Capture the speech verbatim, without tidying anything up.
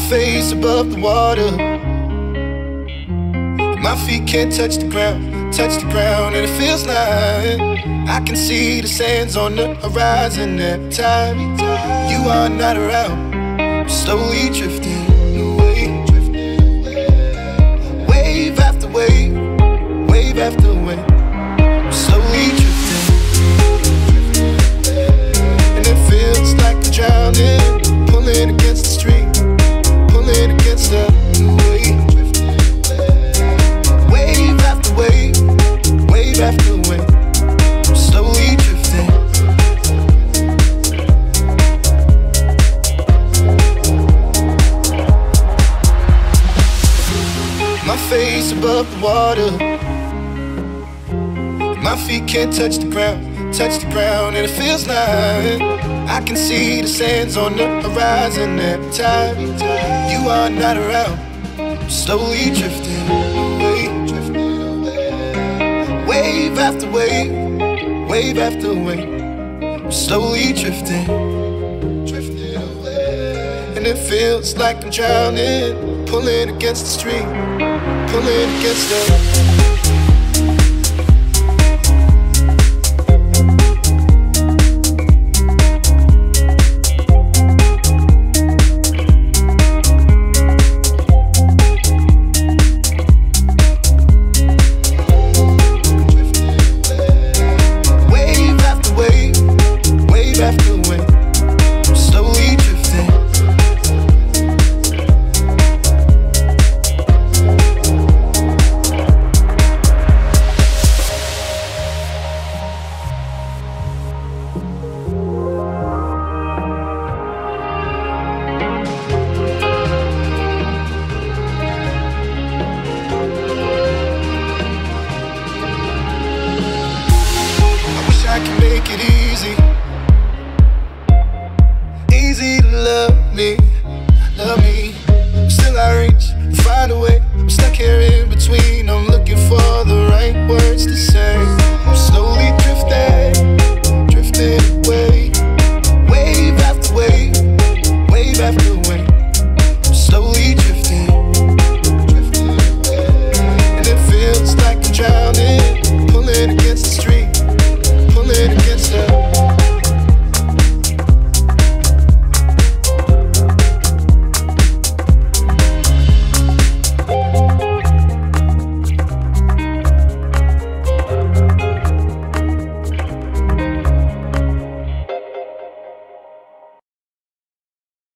face above the water. My feet can't touch the ground, touch the ground, and it feels like I can see the sands on the horizon every time you are not around. I'm slowly drifting away, wave after wave, wave after wave. I'm slowly drifting, and it feels like I'm drowning, pulling against the stream, pulling against the wave. Wave after wave, wave after wave, I'm slowly drifting. My face above the water, my feet can't touch the ground, touch the ground, and it feels like I can see the sands on the horizon every time you are not around. I'm slowly drifting away, wave after wave, wave after wave. I'm slowly drifting, drifting away, and it feels like I'm drowning, pulling against the stream, pulling against the